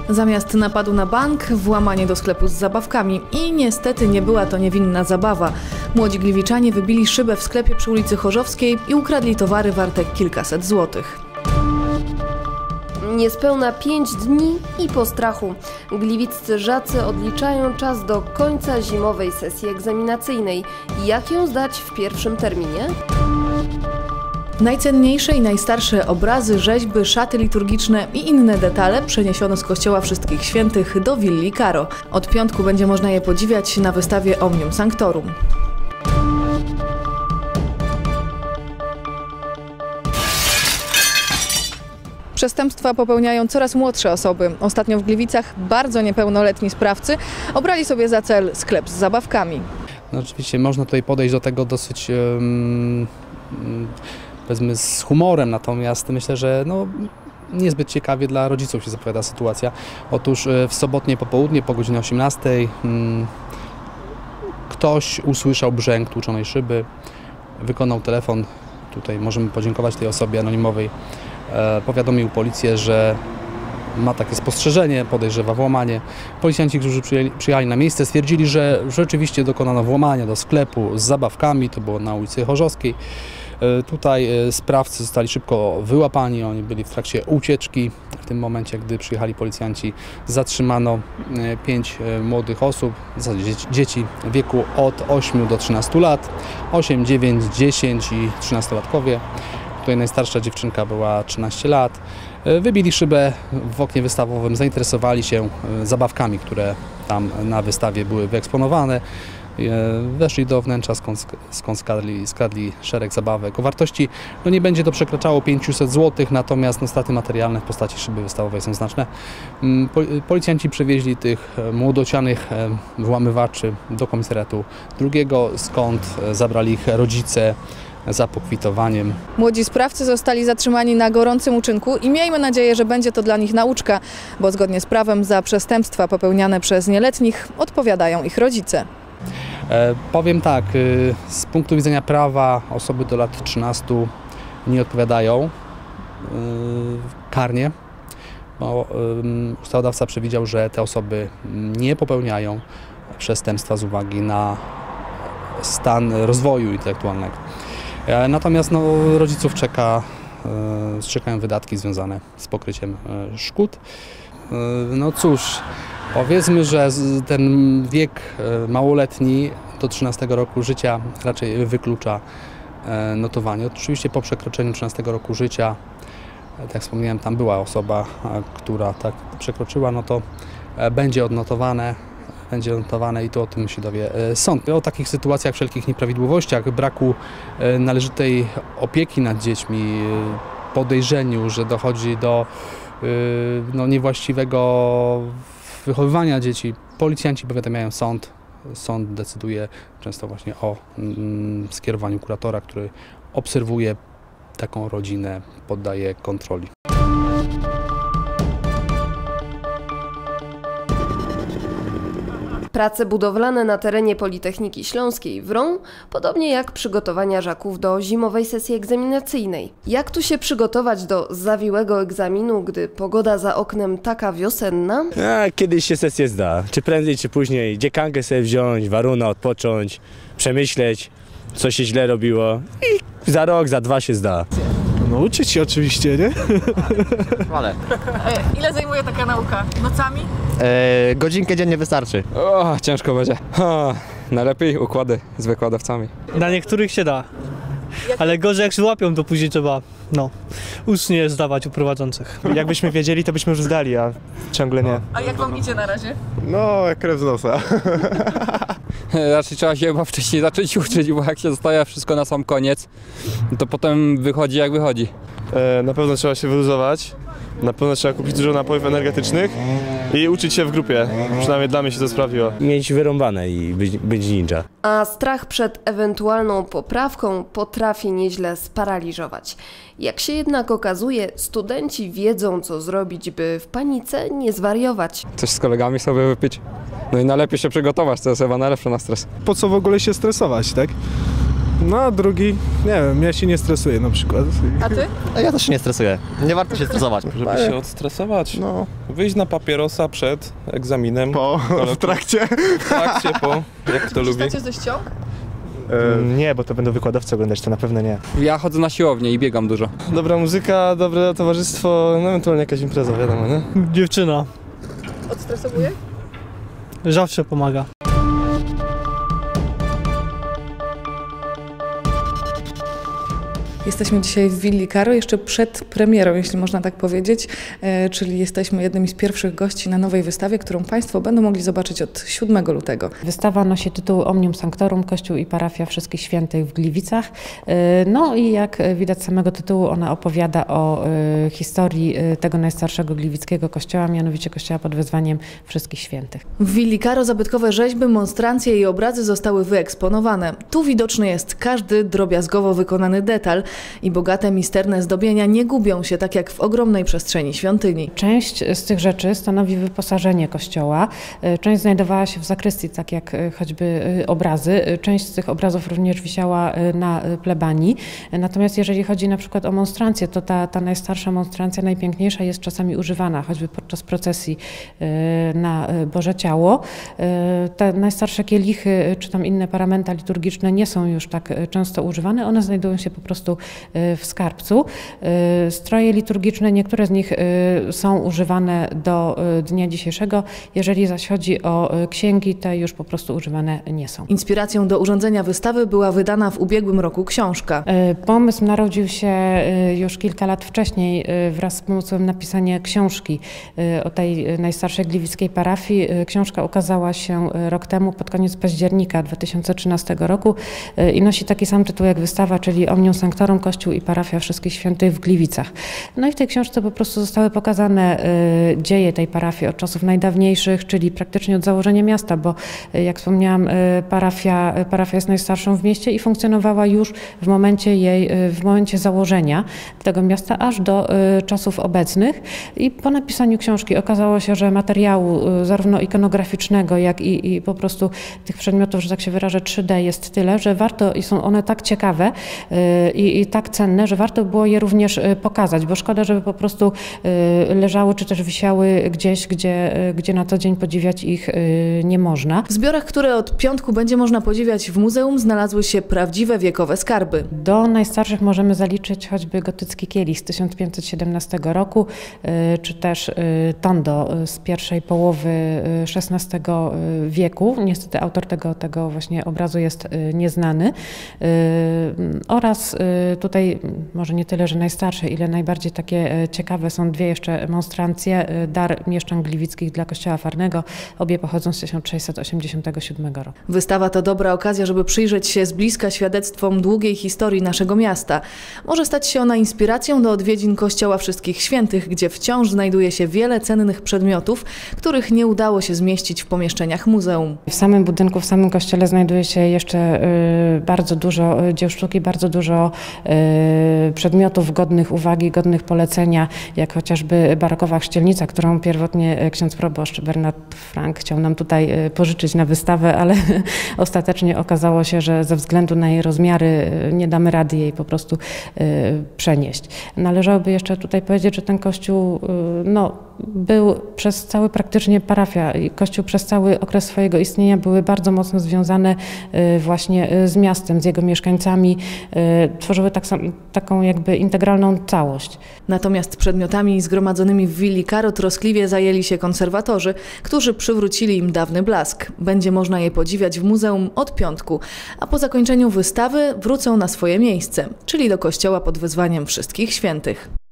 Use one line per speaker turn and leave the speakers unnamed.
Zamiast napadu na bank, włamanie do sklepu z zabawkami i niestety nie była to niewinna zabawa. Młodzi gliwiczanie wybili szybę w sklepie przy ulicy Chorzowskiej i ukradli towary warte kilkaset złotych.
Niespełna 5 dni i po strachu. Gliwiccy żacy odliczają czas do końca zimowej sesji egzaminacyjnej. Jak ją zdać w pierwszym terminie?
Najcenniejsze i najstarsze obrazy, rzeźby, szaty liturgiczne i inne detale przeniesiono z kościoła Wszystkich Świętych do willi Karo. Od piątku będzie można je podziwiać na wystawie Omnium Sanctorum. Przestępstwa popełniają coraz młodsze osoby. Ostatnio w Gliwicach bardzo niepełnoletni sprawcy obrali sobie za cel sklep z zabawkami.
No, oczywiście można tutaj podejść do tego dosyć powiedzmy z humorem, natomiast myślę, że niezbyt ciekawie dla rodziców się zapowiada sytuacja. Otóż w sobotnie popołudnie po godzinie 18 ktoś usłyszał brzęk tłuczonej szyby, wykonał telefon, tutaj możemy podziękować tej osobie anonimowej, powiadomił policję, że ma takie spostrzeżenie, podejrzewa włamanie. Policjanci, którzy przyjechali na miejsce, stwierdzili, że rzeczywiście dokonano włamania do sklepu z zabawkami, to było na ulicy Chorzowskiej. Tutaj sprawcy zostali szybko wyłapani, oni byli w trakcie ucieczki. W tym momencie, gdy przyjechali policjanci, zatrzymano 5 młodych osób, dzieci w wieku od 8 do 13 lat, 8, 9, 10 i 13-latkowie. Tutaj najstarsza dziewczynka była 13 lat. Wybili szybę w oknie wystawowym, zainteresowali się zabawkami, które tam na wystawie były wyeksponowane. Weszli do wnętrza, skąd skradli szereg zabawek. O wartości nie będzie to przekraczało 500 zł, natomiast straty materialne w postaci szyby wystawowej są znaczne. Policjanci przewieźli tych młodocianych włamywaczy do komisariatu drugiego, skąd zabrali ich rodzice za pokwitowaniem.
Młodzi sprawcy zostali zatrzymani na gorącym uczynku i miejmy nadzieję, że będzie to dla nich nauczka, bo zgodnie z prawem za przestępstwa popełniane przez nieletnich odpowiadają ich rodzice.
Powiem tak, z punktu widzenia prawa osoby do lat 13 nie odpowiadają karnie, bo ustawodawca przewidział, że te osoby nie popełniają przestępstwa z uwagi na stan rozwoju intelektualnego. Natomiast rodziców czekają wydatki związane z pokryciem szkód. No cóż, powiedzmy, że ten wiek małoletni do 13 roku życia raczej wyklucza notowanie. Oczywiście po przekroczeniu 13 roku życia, tak jak wspomniałem, tam była osoba, która tak przekroczyła, no to będzie odnotowane. I to o tym się dowie sąd. O takich sytuacjach, wszelkich nieprawidłowościach, braku należytej opieki nad dziećmi, podejrzeniu, że dochodzi do niewłaściwego wychowywania dzieci, policjanci powiadamiają sąd. Sąd decyduje często właśnie o skierowaniu kuratora, który obserwuje taką rodzinę, poddaje kontroli.
Prace budowlane na terenie Politechniki Śląskiej wrą, podobnie jak przygotowania żaków do zimowej sesji egzaminacyjnej. Jak tu się przygotować do zawiłego egzaminu, gdy pogoda za oknem taka wiosenna?
Kiedyś się sesję zda, czy prędzej, czy później. Dziekankę sobie wziąć, warunę odpocząć, przemyśleć, co się źle robiło i za rok, za 2 się zda.
No uczyć się oczywiście, nie?
Ale.
Ile zajmuje taka nauka? Nocami?
Godzinkę dziennie wystarczy. Ciężko będzie. Najlepiej układy z wykładowcami.
Na niektórych się da, ale gorzej jak się łapią, to później trzeba ucznię zdawać u prowadzących.
Jakbyśmy wiedzieli, to byśmy już zdali, a ciągle nie.
A jak wam idzie na razie?
No, krew z nosa.
Raczej trzeba się chyba wcześniej zacząć uczyć, bo jak się zostawia wszystko na sam koniec, to potem wychodzi jak wychodzi.
Na pewno trzeba się wyluzować, na pewno trzeba kupić dużo napojów energetycznych i uczyć się w grupie. Przynajmniej dla mnie się to sprawiło.
Mieć wyrąbane i być ninja.
A strach przed ewentualną poprawką potrafi nieźle sparaliżować. Jak się jednak okazuje, studenci wiedzą, co zrobić, by w panice nie zwariować.
Coś z kolegami sobie wypić. No i najlepiej się przygotować, to jest chyba najlepsze na stres.
Po co w ogóle się stresować, tak?
No a drugi, nie wiem, ja się nie stresuję na przykład.
A ty?
A ja też się nie stresuję. Nie warto się stresować.
Żeby się odstresować.
No.
Wyjść na papierosa przed egzaminem.
W trakcie?
W trakcie, jak kto lubi.
Korzystacie ze ściąg?
Nie, bo to będą wykładowcy oglądać, to na pewno nie.
Ja chodzę na siłownię i biegam dużo.
Dobra muzyka, dobre towarzystwo, no ewentualnie jakaś impreza, wiadomo, nie?
Dziewczyna.
Odstresowuje?
Zawsze pomaga.
Jesteśmy dzisiaj w Willi Caro, jeszcze przed premierą, jeśli można tak powiedzieć, czyli jesteśmy jednymi z pierwszych gości na nowej wystawie, którą Państwo będą mogli zobaczyć od 7 lutego.
Wystawa nosi tytuł Omnium Sanctorum, Kościół i Parafia Wszystkich Świętych w Gliwicach. No i jak widać z samego tytułu, ona opowiada o historii tego najstarszego gliwickiego kościoła, mianowicie kościoła pod wezwaniem Wszystkich Świętych.
W Willi Caro zabytkowe rzeźby, monstrancje i obrazy zostały wyeksponowane. Tu widoczny jest każdy drobiazgowo wykonany detal i bogate, misterne zdobienia nie gubią się tak jak w ogromnej przestrzeni świątyni.
Część z tych rzeczy stanowi wyposażenie kościoła. Część znajdowała się w zakrystii, tak jak choćby obrazy. Część z tych obrazów również wisiała na plebanii. Natomiast jeżeli chodzi na przykład o monstrancję, to ta najstarsza monstrancja, najpiękniejsza, jest czasami używana, choćby podczas procesji na Boże Ciało. Te najstarsze kielichy, czy tam inne paramenta liturgiczne nie są już tak często używane. One znajdują się po prostu w skarbcu. Stroje liturgiczne, niektóre z nich są używane do dnia dzisiejszego. Jeżeli zaś chodzi o księgi, te już po prostu używane nie są.
Inspiracją do urządzenia wystawy była wydana w ubiegłym roku książka.
Pomysł narodził się już kilka lat wcześniej wraz z pomysłem napisania książki o tej najstarszej gliwickiej parafii. Książka ukazała się rok temu, pod koniec października 2013 roku i nosi taki sam tytuł jak wystawa, czyli Omnium Sanctorum, Kościół i Parafia Wszystkich Świętych w Gliwicach. No i w tej książce po prostu zostały pokazane dzieje tej parafii od czasów najdawniejszych, czyli praktycznie od założenia miasta, bo jak wspomniałam, parafia jest najstarszą w mieście i funkcjonowała już w momencie założenia tego miasta aż do czasów obecnych. I po napisaniu książki okazało się, że materiału zarówno ikonograficznego, jak i po prostu tych przedmiotów, że tak się wyrażę, 3D jest tyle, że warto i są one tak ciekawe i tak cenne, że warto było je również pokazać, bo szkoda, żeby po prostu leżały czy też wisiały gdzieś, gdzie na co dzień podziwiać ich nie można.
W zbiorach, które od piątku będzie można podziwiać w muzeum, znalazły się prawdziwe wiekowe skarby.
Do najstarszych możemy zaliczyć choćby gotycki kielich z 1517 roku, czy też tondo z pierwszej połowy XVI wieku. Niestety autor tego właśnie obrazu jest nieznany. Oraz tutaj może nie tyle, że najstarsze, ile najbardziej takie ciekawe są dwie jeszcze monstrancje, dar mieszczan gliwickich dla kościoła Farnego, obie pochodzą z 1687 roku.
Wystawa to dobra okazja, żeby przyjrzeć się z bliska świadectwom długiej historii naszego miasta. Może stać się ona inspiracją do odwiedzin Kościoła Wszystkich Świętych, gdzie wciąż znajduje się wiele cennych przedmiotów, których nie udało się zmieścić w pomieszczeniach muzeum.
W samym budynku, w samym kościele znajduje się jeszcze bardzo dużo dzieł sztuki, bardzo dużo przedmiotów godnych uwagi, godnych polecenia, jak chociażby barokowa chrzcielnica, którą pierwotnie ksiądz proboszcz Bernard Frank chciał nam tutaj pożyczyć na wystawę, ale ostatecznie okazało się, że ze względu na jej rozmiary nie damy rady jej po prostu przenieść. Należałoby jeszcze tutaj powiedzieć, że ten kościół był przez cały praktycznie parafia i kościół przez cały okres swojego istnienia były bardzo mocno związane właśnie z miastem, z jego mieszkańcami, tworzyły taką jakby integralną całość.
Natomiast przedmiotami zgromadzonymi w Willi Caro troskliwie zajęli się konserwatorzy, którzy przywrócili im dawny blask. Będzie można je podziwiać w muzeum od piątku, a po zakończeniu wystawy wrócą na swoje miejsce, czyli do kościoła pod wezwaniem Wszystkich Świętych.